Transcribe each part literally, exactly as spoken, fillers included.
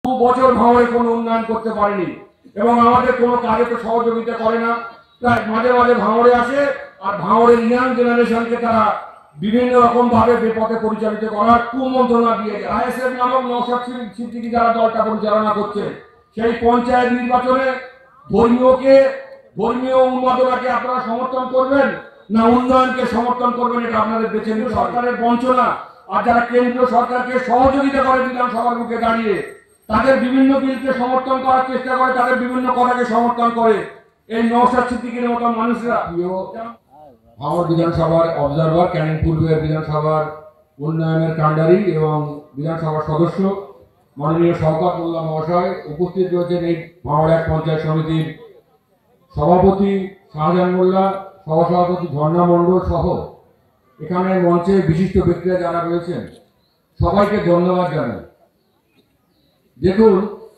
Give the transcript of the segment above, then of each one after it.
দু বছর ভাঙড়ে কোনো উন্নয়ন করতে পারেনি এবং আমাদের কোনো কাজে তো সহযোগিতা করে না। তাই মাঝে মাঝে ভাঙড়ে আসে আর ভাঙড়ের ইয়াং জেনারেশনকে তারা বিভিন্ন রকম ভাবে বিপথে পরিচালিত করার কুমন্ত্রণা দিয়ে যায়। আইএসএফ নামক নওশাদ সিদ্দিকী যারা দলটা পরিচালনা করছে, সেই পঞ্চায়েত নির্বাচনে ধর্মীয়কে ধর্মীয় উন্মাদনাকে আপনারা সমর্থন করবেন না উন্নয়নকে সমর্থন করবেন, এটা আপনাদের বেছে নিতে। সরকারের বঞ্চনা আর যারা কেন্দ্রীয় সরকারকে সহযোগিতা করে বিধানসভার মুখে দাঁড়িয়ে তাদের বিভিন্ন বিলকে সমর্থন করার চেষ্টা করে, তাদের বিভিন্ন কথাকে সমর্থন করে এই নওশাদ সিদ্দিকীর মতো মানুষরা। ভাঙড় বিধানসভার অবজারভার, ক্যানিং পূর্বের বিধানসভার উন্নয়নের কাণ্ডারি এবং বিধানসভার সদস্য মাননীয় শওকত মোল্লা মহাশয় উপস্থিত রয়েছেন। এই ভাঙড় এক পঞ্চায়েত সমিতির সভাপতি শাহজাহান মোল্লা, সহসভাপতি ঝর্ণা মণ্ডল সহ এখানে মঞ্চে বিশিষ্ট ব্যক্তিরা যারা রয়েছেন সবাইকে ধন্যবাদ জানাই। দেখুন,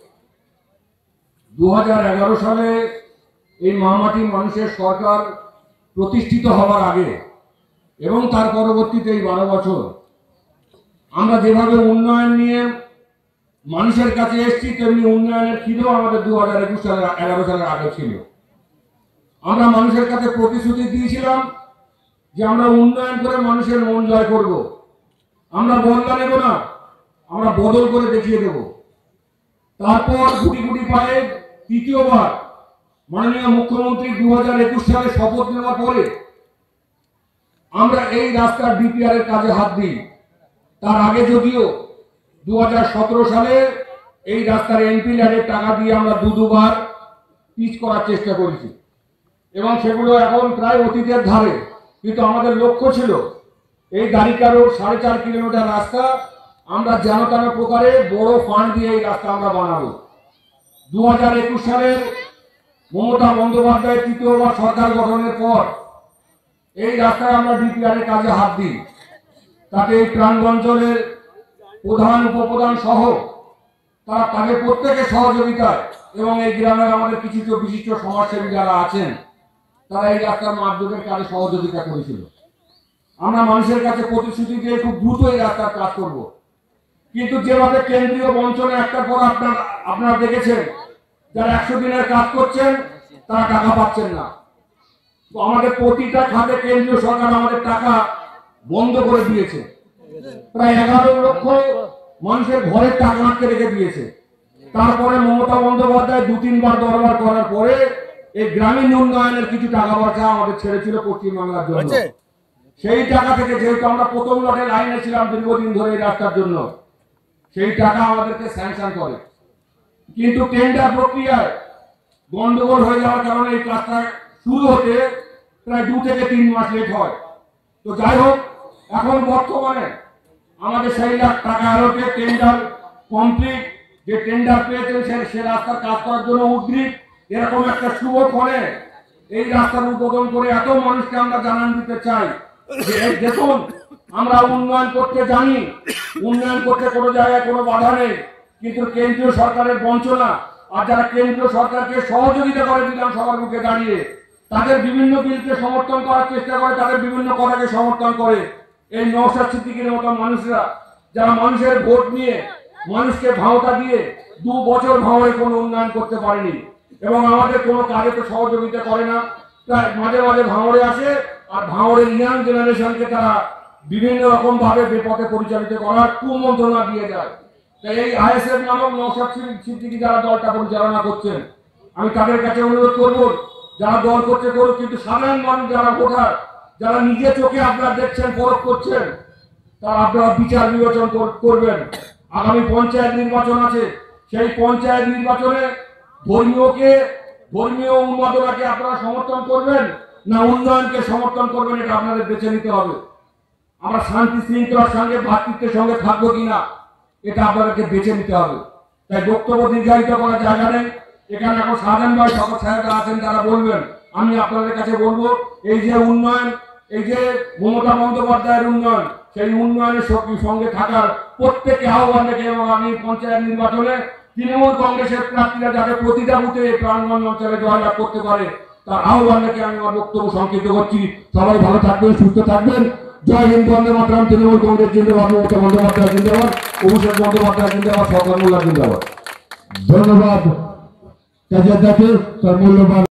দু হাজার এগারো সালে এই মহামাটি মানুষের সরকার প্রতিষ্ঠিত হওয়ার আগে এবং তার পরবর্তীতে এই বারো বছর আমরা যেভাবে উন্নয়ন নিয়ে মানুষের কাছে এসেছি, তেমনি উন্নয়নের খিদেও আমাদের দু হাজার একুশ সালের এগারো সালের আগে ছিল। আমরা মানুষের কাছে প্রতিশ্রুতি দিয়েছিলাম যে আমরা উন্নয়ন করে মানুষের মন জয় করব, আমরা বদলা নেব না, আমরা বদল করে দেখিয়ে দেব। তারপর গুটি গুটি পায়ে তৃতীয়বার মাননীয় মুখ্যমন্ত্রী দু হাজার একুশ সালে শপথ নেওয়ার পরে আমরা এই রাস্তার ডিপিআর এর কাজে হাত দিই। তার আগে যদিও দু হাজার সতেরো সালে এই রাস্তার এমপি ল্যান্ডের টাকা দিয়ে আমরা দু দুবার পিচ করার চেষ্টা করেছি এবং সেগুলো এখন প্রায় অতীতের ধারে। কিন্তু আমাদের লক্ষ্য ছিল এই দ্বারিকা রোড সাড়ে চার কিলোমিটার রাস্তা আমরা যেন তেন প্রকারে বড় ফান্ড দিয়ে এই রাস্তা আমরা বানাবো। দু হাজার একুশ সালের মমতা বন্দ্যোপাধ্যায়ের তৃতীয়বার সরকার গঠনের পর এই রাস্তায় আমরা ডিপিআর এর কাজে হাত দিই। তাতে এই প্রাণগঞ্জলের প্রধান উপপ্রধান সহ তারা তাদের প্রত্যেকের সহযোগিতায় এবং এই গ্রামের আমাদের কিছু বিশিষ্ট সমাজসেবী যারা আছেন তারা এই রাস্তার মাধ্যমের কাজে সহযোগিতা করেছিল। আমরা মানুষের কাছে প্রতিশ্রুতি দিয়ে খুব দ্রুত এই রাস্তার কাজ করব, কিন্তু যেভাবে কেন্দ্রীয় বঞ্চনা একটার পর আপনার আপনারা দেখেছেন, যারা একশো দিনের কাজ করছেন তারা টাকা পাচ্ছেন না। তো আমাদের প্রতিটা খাতে কেন্দ্রীয় সরকার আমাদের টাকা বন্ধ করে দিয়েছে। প্রায় এগারো লক্ষ মানুষের ঘরের টাকা আটকে রেখে দিয়েছে। তারপরে মমতা বন্দ্যোপাধ্যায় দু তিনবার দরবার করার পরে এই গ্রামীণ উন্নয়নের কিছু টাকা পয়সা আমাদের ছেড়েছিল পশ্চিমবাংলার জন্য। সেই টাকা থেকে যেহেতু আমরা প্রথম লটে লাইনে ছিলাম দীর্ঘদিন ধরে এই রাস্তার জন্য, সেই টাকা আমাদেরকে স্যাংশন করে, কিন্তু টেন্ডার প্রক্রিয়ায় গন্ডগোল হয়ে যাওয়ার কারণে এই কাজটা শুরু হতে প্রায় দু থেকে তিন মাস লেট হয়। তো যাই হোক, এখন বর্তমানে আমাদের সেই লাখ টাকা আলোকে টেন্ডার কমপ্লিট, যে টেন্ডার পেয়েছেন সে সে রাস্তার কাজ করার জন্য উদ্গ্রীব। এরকম একটা শুভ ফলে এই রাস্তার উদ্বোধন করে এত মানুষকে আমরা জানান দিতে চাই যে দেখুন, আমরা উন্নয়ন করতে জানি, উন্নয়ন করতে কোনো জায়গায় কোনো বাধা নেই, কিন্তু কেন্দ্রীয় সরকারের বঞ্চনা আর যারা কেন্দ্রীয় সরকারকে সহযোগিতা করে বিধানসভার মুখে দাঁড়িয়ে তাদের বিভিন্ন বিলকে সমর্থন করার চেষ্টা করে, তাদের বিভিন্ন কথাকে সমর্থন করে এই নওশাদ সিদ্দিকীর মতো মানুষরা, যারা মানুষের ভোট নিয়ে মানুষকে ভাওতা দিয়ে দু বছর ভাঙড়ে কোনো উন্নয়ন করতে পারেনি এবং আমাদের কোনো কাজে তো সহযোগিতা করে না। তাই মাঝে মাঝে ভাঙড়ে আসে আর ভাঙড়ের ইয়াং জেনারেশনকে তারা বিভিন্ন রকম ভাবে বিপথে পরিচালিত করার কুমন্ত্রণা দিয়ে যায়। তাই এই আইএসএফ নামক নওশাদ সিদ্দিকী যারা দলটা পরিচালনা করছেন, আমি তাদের কাছে অনুরোধ করব, যারা দল করছে করুক, কিন্তু সাধারণ মানুষ যারা ভোটার, যারা নিজে চোখে আপনারা দেখছেন, পরখ করছেন, তারা আপনারা বিচার বিবেচন করবেন। আগামী পঞ্চায়েত নির্বাচন আছে, সেই পঞ্চায়েত নির্বাচনে ধর্মীয়কে ধর্মীয় উন্মাদনাকে আপনারা সমর্থন করবেন না উন্নয়নকে সমর্থন করবেন, এটা আপনাদের বেছে নিতে হবে। আমরা শান্তি শৃঙ্খলার সঙ্গে ভ্রাতৃত্বের সঙ্গে থাকবো কিনা এটা আপনাদেরকে বেছে নিতে হবে। তাই বক্তব্য দীর্ঘায়িত করার জায়গা নেই। এখানে এখন সাধারণ ভাই সকল সাহেবরা আছেন, যারা বলবেন। আমি আপনাদের কাছে বলবো, এই যে উন্নয়ন, এই যে মমতা বন্দ্যোপাধ্যায়ের উন্নয়ন, সেই উন্নয়নের সঙ্গে থাকার প্রত্যেককে আহ্বান রেখে এবং আমি পঞ্চায়েত নির্বাচনে তৃণমূল কংগ্রেসের প্রার্থীরা যাতে প্রতিটা বুথে প্রাণগঞ্জ অঞ্চলে জয়লাভ করতে পারে তার আহ্বান রেখে আমি আমার বক্তব্য সংক্ষিপ্ত করছি। সবাই ভালো থাকবেন, সুস্থ থাকবেন। জয় হিন্দ, বন্দে মাতরম। তৃণমূল কংগ্রেস জিন্দাবাদ, মমতা বন্দ্যোপাধ্যায় জিন্দাবাদ, অভিষেক বন্দ্যোপাধ্যায় জিন্দাবাদ, শওকত মোল্লা জিন্দাবাদ। ধন্যবাদ কাজের দাকে তার মূল্যবান